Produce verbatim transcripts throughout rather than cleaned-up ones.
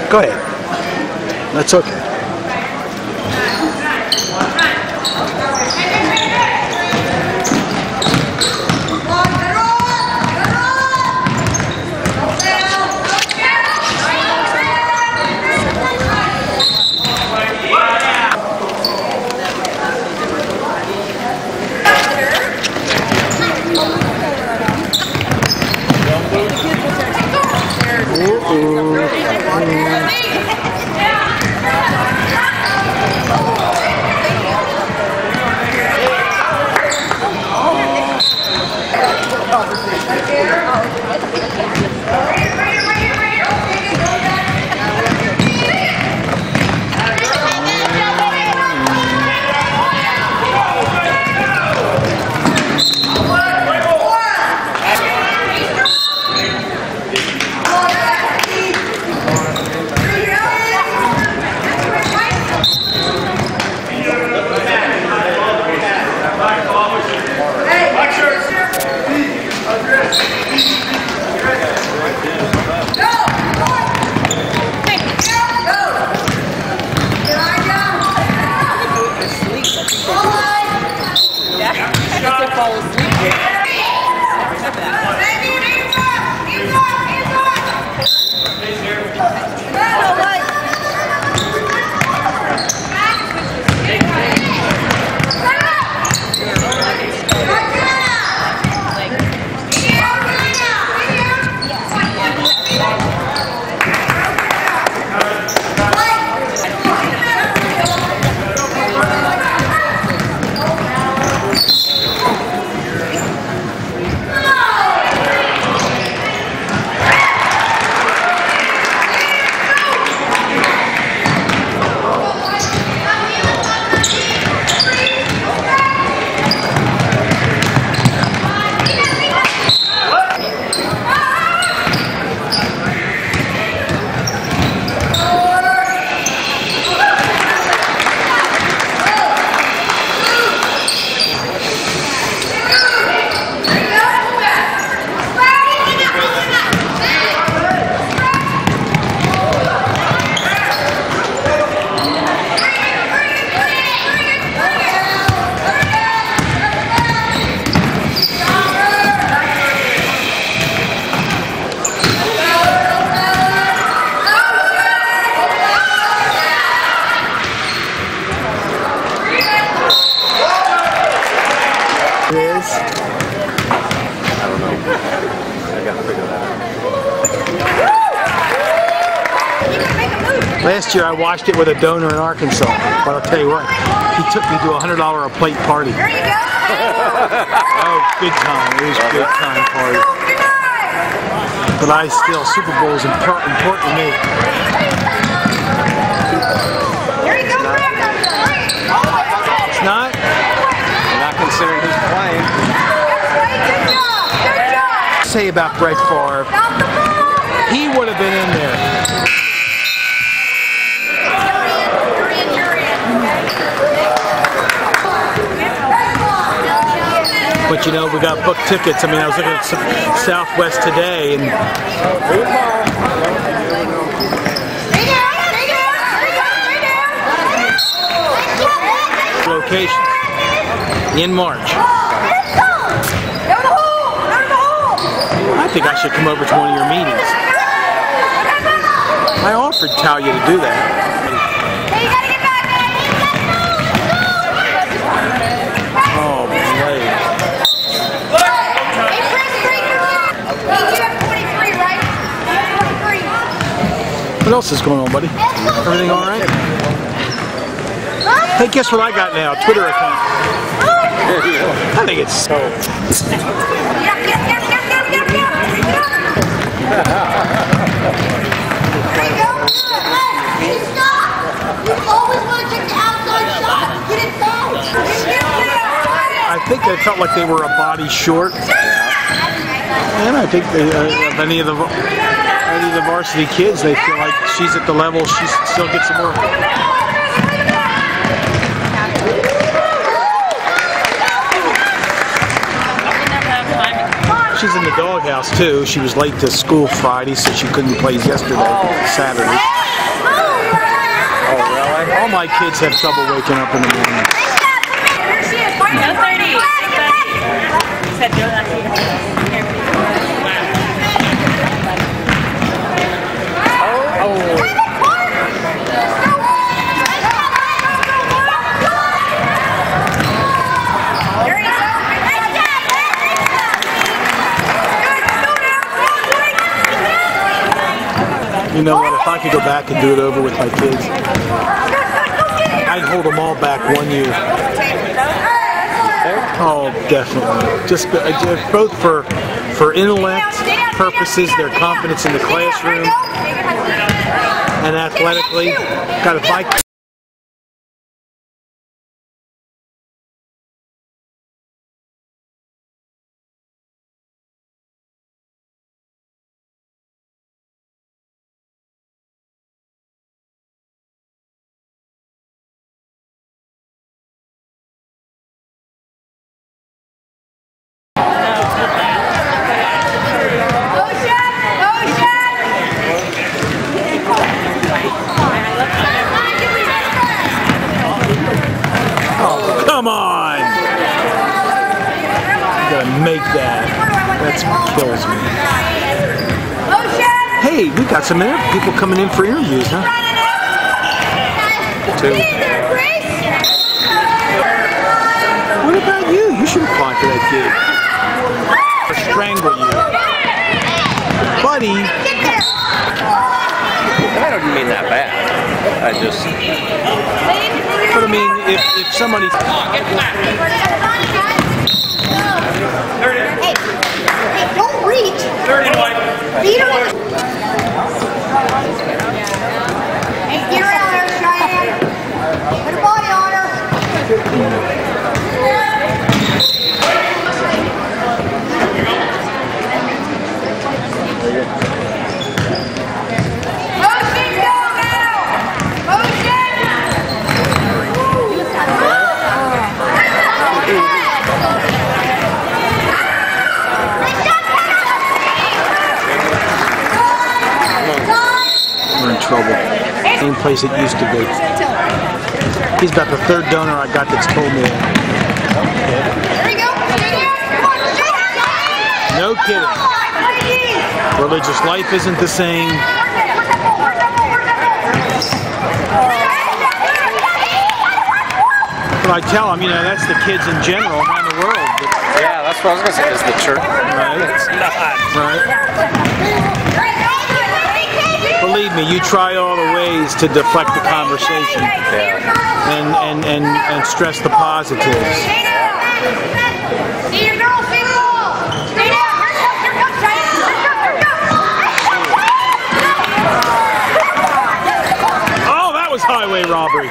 Go ahead. That's okay. Last year I watched it with a donor in Arkansas, but I'll tell you what, he took me to a hundred dollar a plate party. There you go! Oh, good time. It was a good time party. But I still, Super Bowl is important, important to me. It's not? You're not considering who's playing. Say about Brett Favre, he would have been in there. But you know, we got booked tickets. I mean, I was looking at Southwest today, and location in March. I think I should come over to one of your meetings. I offered Talia to do that. What else is going on, buddy? Everything all right? Hey, guess what I got now? Twitter account. I think it's so. I think they felt like they were a body short. And I think they, uh, of any of the any of the varsity kids, they feel like she's at the level she still gets some work. She's in the doghouse too. She was late to school Friday, so she couldn't play yesterday, Saturday. All my kids have trouble waking up in the morning. No thirty. Said no You know what, if I could go back and do it over with my kids, I'd hold them all back one year. Oh, definitely. Just uh, both for for intellect purposes, their confidence in the classroom, and athletically. Got a bike. Come on! You gotta make that. That's what kills me. Hey, we got some people coming in for interviews, huh? Two. What about you? You should apply for that gig. Or strangle you. Buddy! I don't mean that bad. I just... But I mean, if, if somebody... Hey, hey, don't reach. Feet are... Hey, get her out there, Cheyenne. Put a body on her. Motion, go now! Motion! We're in trouble. Same place it used to be. He's about the third donor I got that's told me that. No kidding. Religious life isn't the same. But I tell them, you know, that's the kids in general around the world. Yeah, that's what I was going to say, is the church. Right. It's not. Right. Believe me, you try all the ways to deflect the conversation Yeah. and, and, and, and stress the positives. See your girl, see the wall. Stay down. Here comes, here comes, Cheyenne. Oh, that was highway robbery.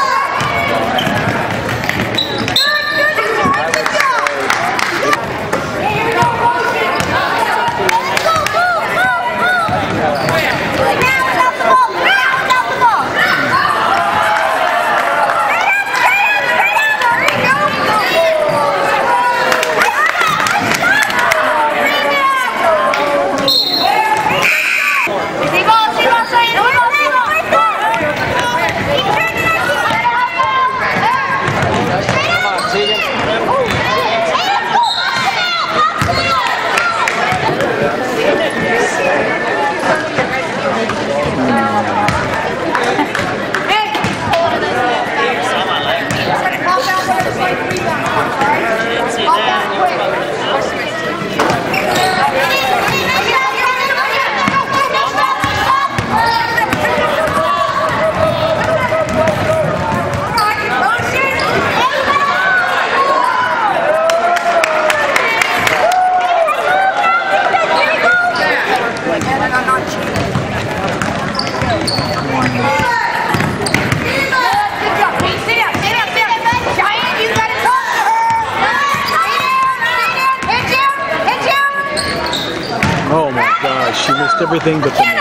Oh my gosh, she missed everything but the net.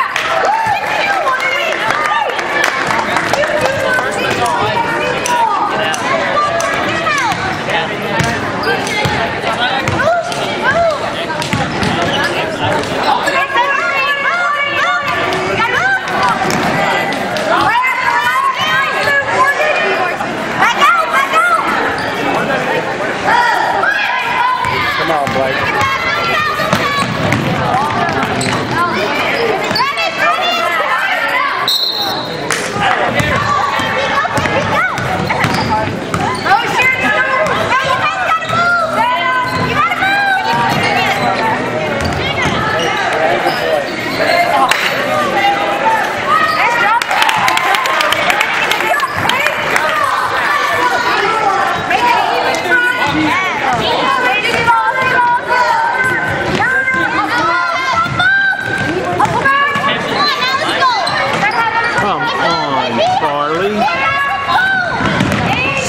Right after that,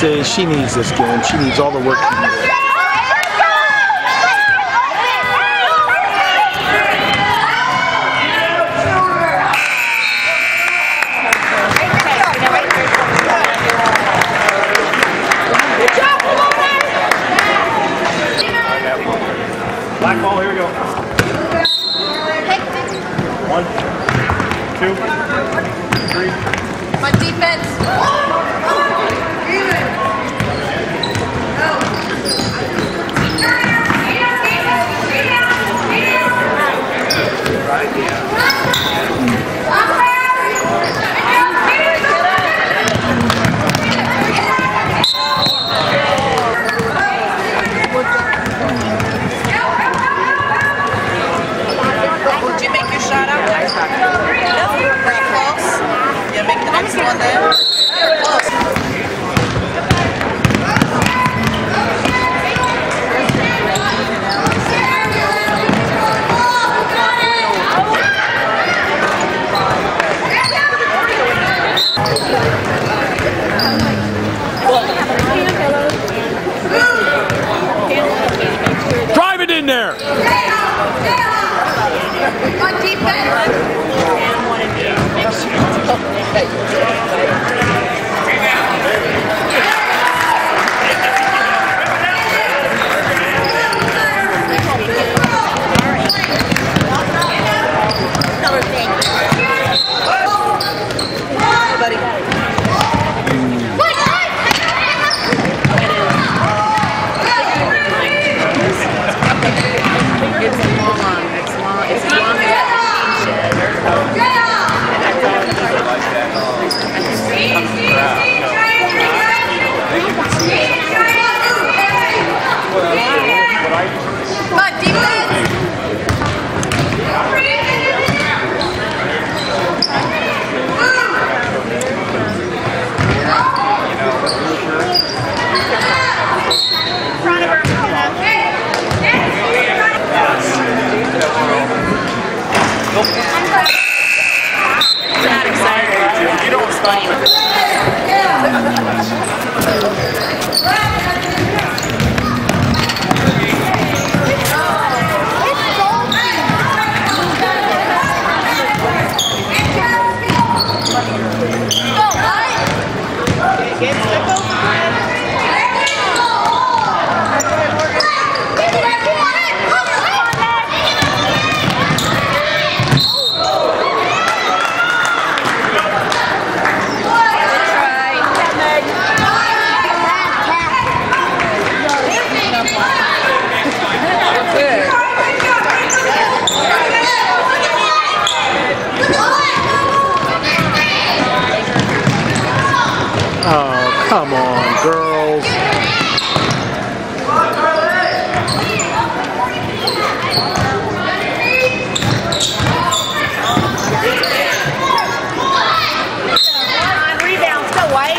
See, she needs this game. She needs all the work she can do. Black ball, here we go. One, two, three. On defense. Did you make your shot out there? No. Pretty close. Yeah, make the next one there. You're close. Drive it in there! On defense. Not excited. You know what's funny? Oh, come on, girls. Rebound, still white.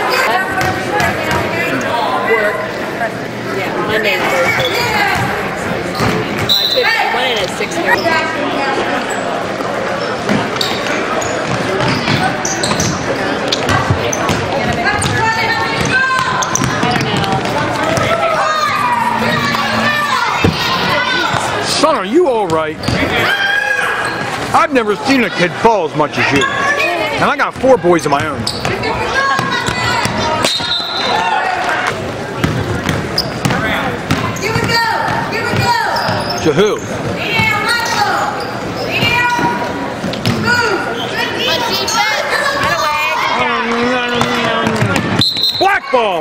Work. Yeah, Monday and Thursday. I took, I went in at six thirty. Son, are you all right? I've never seen a kid fall as much as you. And I got four boys of my own. Here we go. Here we go. To who? Black ball!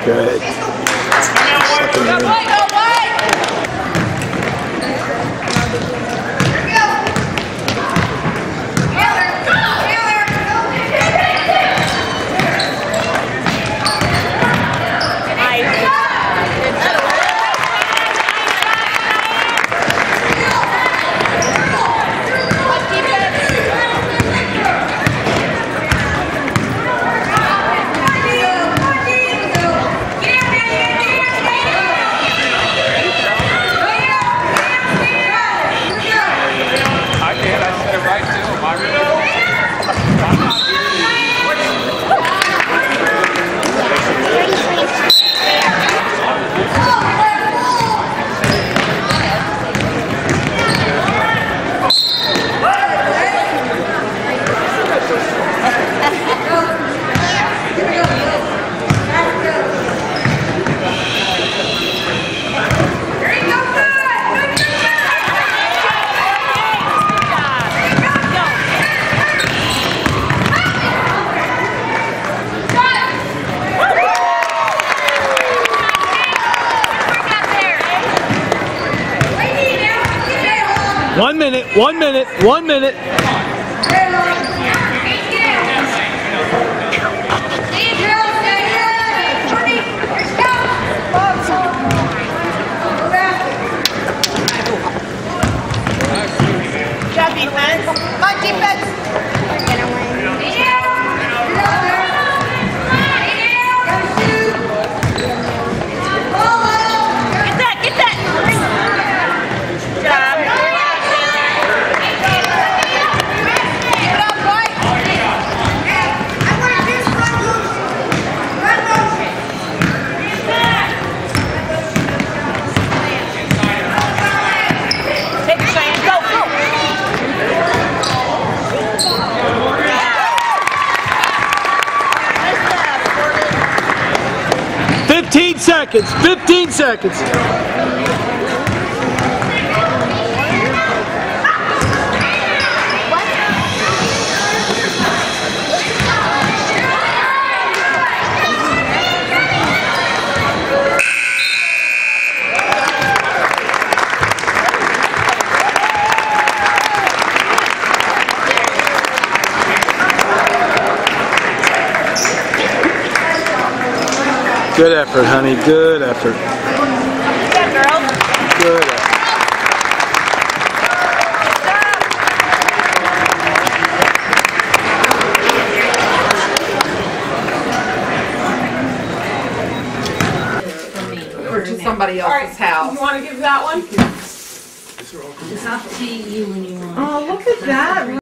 Good. Second inning. One minute, one minute, one minute. Job defense. Come on, defense. We're gonna win. Get that, get that. Job. Keep it up, boy. I want to do front motion. Front motion. Take it, Cheyenne. Go, go. Fifteen seconds, fifteen seconds. Good effort, honey. Good effort. Yeah, girl. Good effort. Or to somebody else's house. You want to give that one? Oh, look at that.